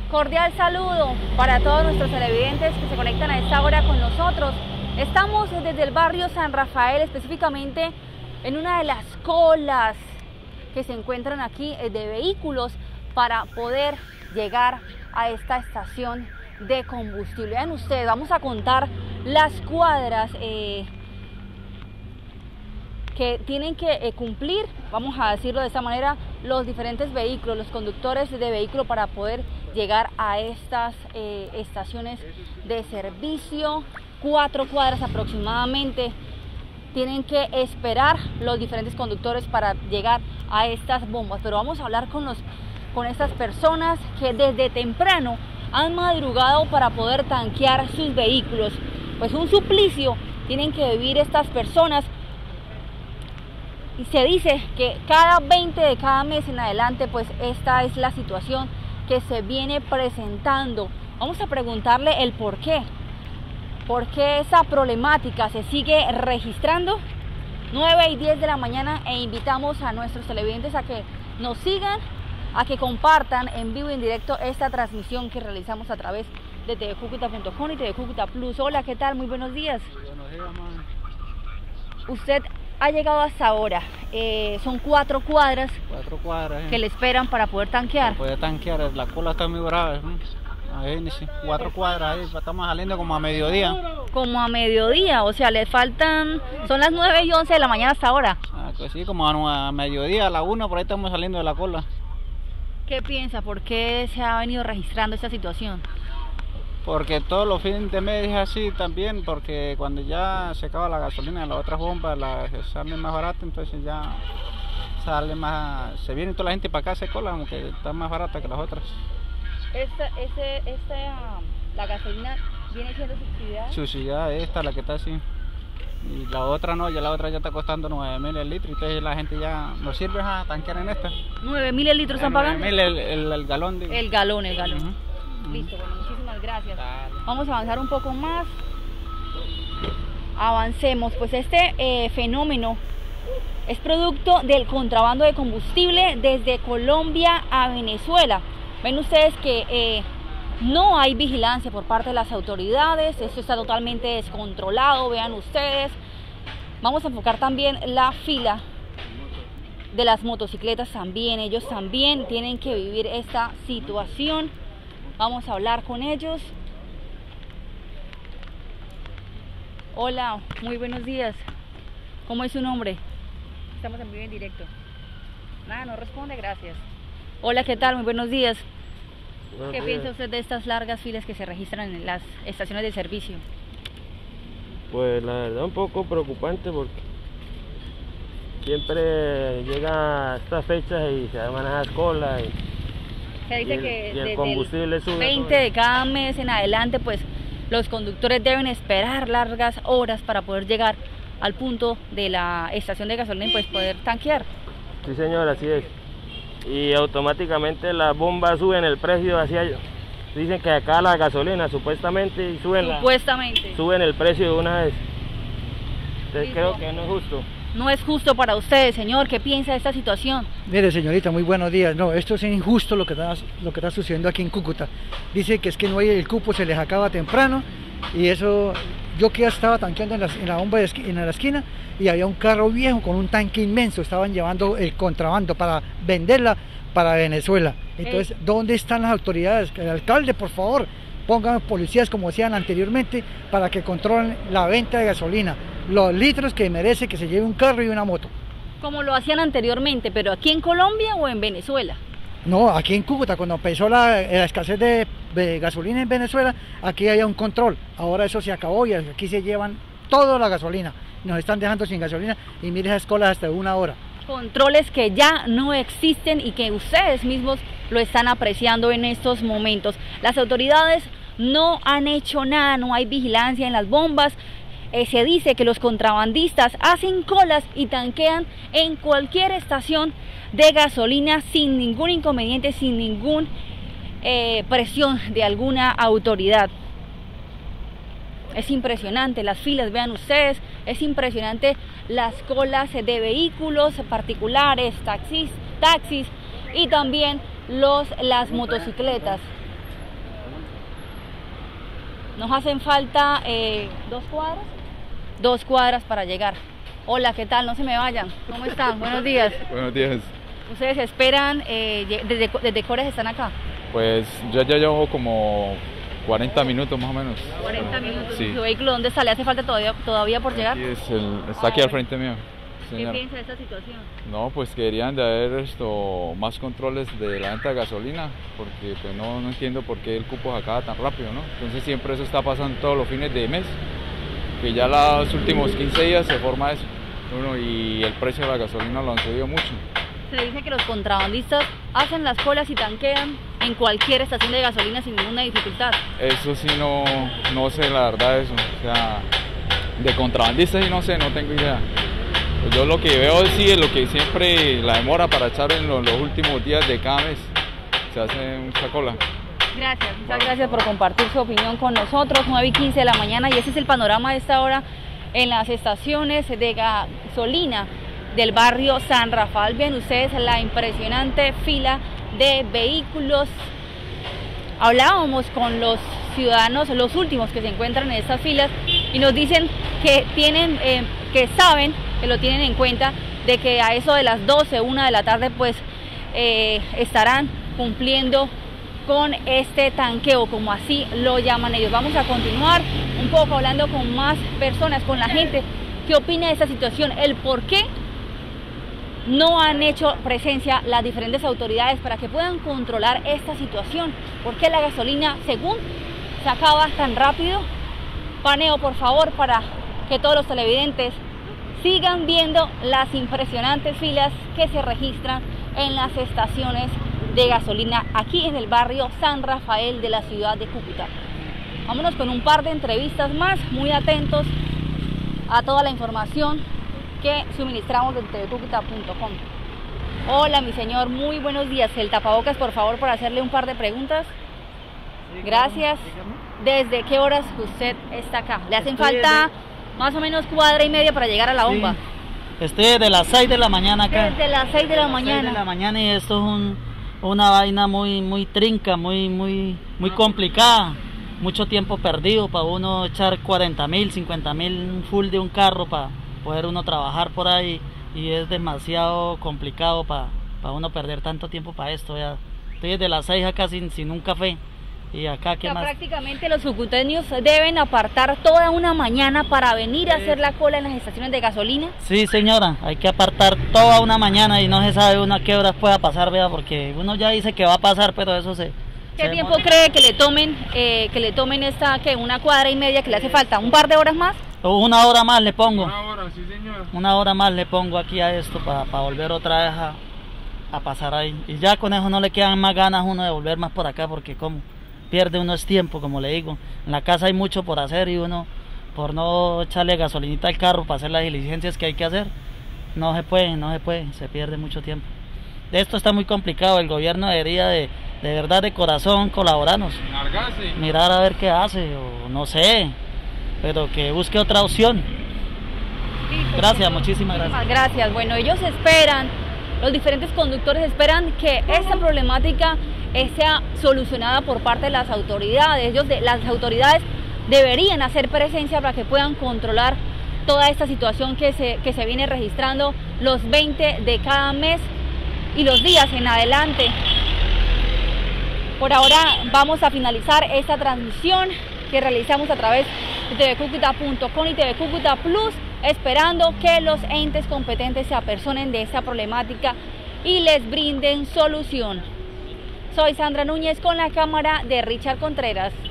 Cordial saludo para todos nuestros televidentes que se conectan a esta hora con nosotros. Estamos desde el barrio San Rafael, específicamente en una de las colas que se encuentran aquí de vehículos para poder llegar a esta estación de combustible. Vean ustedes, vamos a contar las cuadras que tienen que cumplir, vamos a decirlo de esta manera, los diferentes vehículos, los conductores de vehículo para poder llegar a estas estaciones de servicio. 4 cuadras aproximadamente tienen que esperar los diferentes conductores para llegar a estas bombas. Pero vamos a hablar con estas personas que desde temprano han madrugado para poder tanquear sus vehículos. Pues un suplicio tienen que vivir estas personas. Y se dice que cada 20 de cada mes en adelante, pues esta es la situación que se viene presentando. Vamos a preguntarle el por qué esa problemática se sigue registrando. 9 y 10 de la mañana e invitamos a nuestros televidentes a que nos sigan, a que compartan en vivo y en directo esta transmisión que realizamos a través de tvcucuta.com y TV Cúcuta Plus. Hola, ¿qué tal? Muy buenos días. Buenos días, man. Usted ha llegado hasta ahora, son 4 cuadras. 4 cuadras. Que le esperan para poder tanquear. Para poder tanquear, la cola está muy brava. Ahí, 4 cuadras, ahí estamos saliendo como a mediodía. Como a mediodía, o sea, le faltan, son las 9 y 11 de la mañana hasta ahora. Pues sí, como a mediodía, a la 1, por ahí estamos saliendo de la cola. ¿Qué piensa? ¿Por qué se ha venido registrando esta situación? Porque todos los fines de mes es así también, porque cuando ya se acaba la gasolina de las otras bombas, sale más barata, entonces ya sale más, se viene toda la gente para acá, se cola, aunque está más barata que las otras. La gasolina viene siendo subsidiada. Subsidiada esta, la que está así. Y la otra no, ya la otra ya está costando 9.000 el litro, entonces la gente ya nos sirve a tanquear en esta. 9.000 el litro están pagando. 9.000 el galón. El galón. Listo, bueno, muchísimas gracias. Dale. Vamos a avanzar un poco más. Avancemos, pues este fenómeno es producto del contrabando de combustible desde Colombia a Venezuela. Ven ustedes que no hay vigilancia por parte de las autoridades, esto está totalmente descontrolado, vean ustedes. Vamos a enfocar también la fila de las motocicletas también, ellos también tienen que vivir esta situación. Vamos a hablar con ellos. Hola, muy buenos días. ¿Cómo es su nombre? Estamos en vivo en directo. Nada, no responde, gracias. Hola, ¿qué tal? Muy buenos días. ¿Qué piensa usted de estas largas filas que se registran en las estaciones de servicio? Pues la verdad un poco preocupante porque siempre llega a estas fechas y se arman esas colas Se dice que y el desde combustible sube 20 de cada mes en adelante, pues los conductores deben esperar largas horas para poder llegar al punto de la estación de gasolina y pues poder tanquear. Sí, señor, así es. Y automáticamente las bombas suben el precio hacia ellos. Dicen que acá la gasolina supuestamente y suben el precio de una vez. Entonces creo que no es justo. No es justo para ustedes, señor. ¿Qué piensa de esta situación? Mire, señorita, muy buenos días. No, esto es injusto lo que está sucediendo aquí en Cúcuta. Dice que es que no hay el cupo, se les acaba temprano y eso. Yo que ya estaba tanqueando en la bomba en la esquina y había un carro viejo con un tanque inmenso, estaban llevando el contrabando para venderla para Venezuela. Entonces, ¿dónde están las autoridades? El alcalde, por favor, pongan policías como hacían anteriormente para que controlen la venta de gasolina, los litros que merece que se lleve un carro y una moto. Como lo hacían anteriormente, pero aquí en Colombia o en Venezuela. No, aquí en Cúcuta, cuando empezó la escasez de gasolina en Venezuela, aquí había un control. Ahora eso se acabó y aquí se llevan toda la gasolina. Nos están dejando sin gasolina y mire esas colas hasta 1 hora. Controles que ya no existen y que ustedes mismos lo están apreciando en estos momentos. Las autoridades no han hecho nada, no hay vigilancia en las bombas. Se dice que los contrabandistas hacen colas y tanquean en cualquier estación de gasolina sin ningún inconveniente, sin ninguna presión de alguna autoridad. Es impresionante las filas, vean ustedes, es impresionante las colas de vehículos particulares, taxis y también las motocicletas. Nos hacen falta 2 cuadras. 2 cuadras para llegar. Hola, ¿qué tal? No se me vayan. ¿Cómo están? Buenos días. Buenos días. ¿Ustedes esperan? ¿Desde qué horas están acá? Pues yo ya llevo como 40 minutos más o menos. 40 minutos. Sí. ¿Su vehículo dónde está? ¿Le hace falta todavía por llegar? Está aquí al frente mío. Señora. ¿Qué piensa de esta situación? No, pues que deberían de haber más controles de la venta de gasolina, porque pues no entiendo por qué el cupo se acaba tan rápido, ¿no? Entonces siempre eso está pasando todos los fines de mes, que ya los últimos 15 días se forma eso, y el precio de la gasolina lo han subido mucho. Se dice que los contrabandistas hacen las colas y tanquean en cualquier estación de gasolina sin ninguna dificultad. Eso sí no sé la verdad eso, o sea, de contrabandistas sí no sé, no tengo idea. Pues yo lo que veo sí es lo que siempre la demora para echar en los últimos días de cada mes, se hace mucha cola. Gracias, muchas gracias por compartir su opinión con nosotros, 9:15 de la mañana, y ese es el panorama de esta hora en las estaciones de gasolina del barrio San Rafael. Ven ustedes la impresionante fila de vehículos. Hablábamos con los ciudadanos, los últimos que se encuentran en estas filas, y nos dicen que saben, que lo tienen en cuenta, de que a eso de las 12, 1 de la tarde, pues estarán cumpliendo con este tanqueo, como así lo llaman ellos. Vamos a continuar un poco hablando con más personas, con la gente que opina de esta situación, el por qué no han hecho presencia las diferentes autoridades para que puedan controlar esta situación. ¿Por qué la gasolina, según, se acaba tan rápido? Paneo, por favor, para que todos los televidentes sigan viendo las impresionantes filas que se registran en las estaciones de gasolina aquí en el barrio San Rafael de la ciudad de Cúcuta. Vámonos con un par de entrevistas más, muy atentos a toda la información que suministramos desde tvcucuta.com. Hola, mi señor, muy buenos días. El tapabocas, por favor, para hacerle un par de preguntas. Gracias. ¿Desde qué horas usted está acá? ¿Le hacen falta más o menos 1,5 cuadras para llegar a la bomba? Sí. Estoy desde las 6 de la mañana acá. Desde las 6 de la mañana. 6 de la mañana, y esto es una vaina muy trinca, muy complicada. Mucho tiempo perdido para uno echar 40.000, 50.000 full de un carro para poder uno trabajar por ahí, y es demasiado complicado para uno perder tanto tiempo para esto. Ya estoy desde las 6 acá sin un café, y acá ¿qué más? Prácticamente los cucuteños deben apartar toda una mañana para venir a hacer la cola en las estaciones de gasolina. Sí, señora, hay que apartar toda una mañana y no se sabe uno a qué horas pueda pasar, vea, porque uno ya dice que va a pasar, pero eso ¿Qué tiempo cree que le tomen esta, que 1,5 cuadras que le hace falta? ¿Un par de horas más? 1 hora más le pongo. 1 hora, sí señora. 1 hora más le pongo aquí a esto para volver otra vez a pasar ahí. Y ya con eso no le quedan más ganas uno de volver más por acá, porque como pierde uno es tiempo, como le digo. En la casa hay mucho por hacer, y uno, por no echarle gasolinita al carro para hacer las diligencias que hay que hacer, no se puede, se pierde mucho tiempo. Esto está muy complicado, el gobierno debería de verdad, de corazón, colaborarnos. Mirar a ver qué hace, o no sé, pero que busque otra opción. Gracias, muchísimas gracias. Gracias. Bueno, ellos esperan, los diferentes conductores esperan que esta problemática sea solucionada por parte de las autoridades. Las autoridades deberían hacer presencia para que puedan controlar toda esta situación que se viene registrando los 20 de cada mes y los días en adelante. Por ahora vamos a finalizar esta transmisión que realizamos a través de tvcucuta.com y TV Cúcuta Plus, esperando que los entes competentes se apersonen de esta problemática y les brinden solución. Soy Sandra Núñez con la cámara de Richard Contreras.